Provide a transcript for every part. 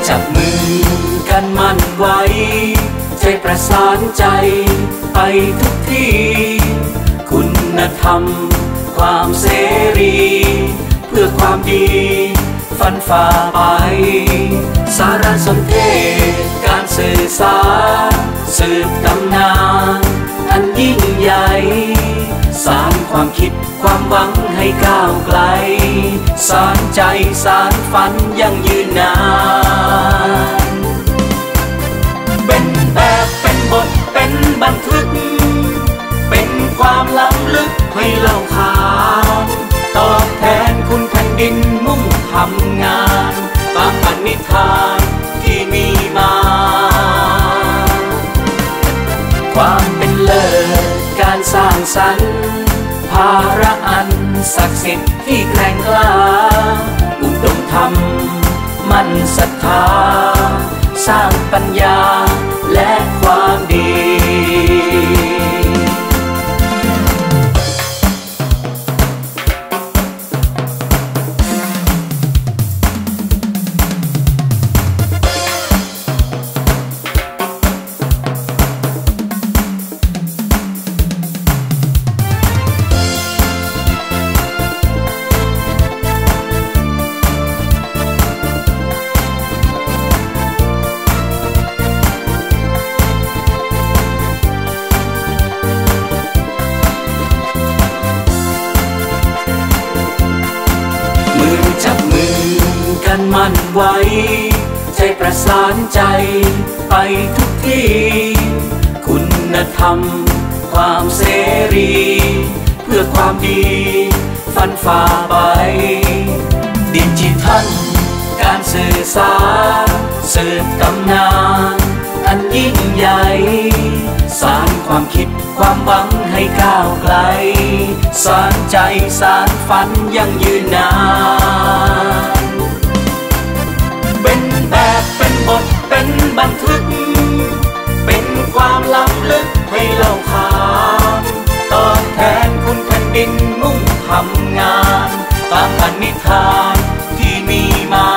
จับมือกันมั่นไว้ใจประสานใจไปทุกที่คุณธรรมความเสรีเพื่อความดีฟันฝ่าไปสารสนเทศการสื่อสารสืบตำนานอันยิ่งใหญ่สานความคิดความหวังให้ก้าวไกลสานใจสานฝันยังยืนนานเป็นแบบเป็นบทเป็นบันทึกเป็นความล้ำลึกให้เล่าขานตอบแทนคุณแผ่นดินมุ่งทำงานตามปณิธานที่มีมาความเป็นเลิศการสร้างสรรค์ภาระอันศักดิ์สิทธิ์ที่แกร่งกล้าอุดมธรรมมั่นศรัทธาสร้างปัญญาและความดีจับมือกันมั่นไว้ใจประสานใจไปทุกที่คุณธรรมความเสรีเพื่อความดีฟันฝ่าไปดิจิทัลการสื่อสารสืบตำนานอันยิ่งใหญ่สานความคิดความหวังให้ก้าวไกลสานใจสานฝันยังยืนนานเป็นแบบเป็นบทเป็นบันทึกเป็นความล้ำลึกให้เล่าขานตอบแทนคุณแผ่นดินมุ่งทำงานตามปณิธานที่มีมา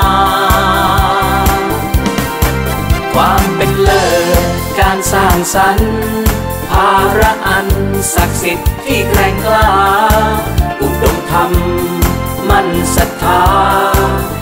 ความเป็นเลิศการสร้างสรรค์ภาระอันศักดิ์สิทธิ์ที่แกร่งกล้าอุดมธรรมมั่นศรัทธา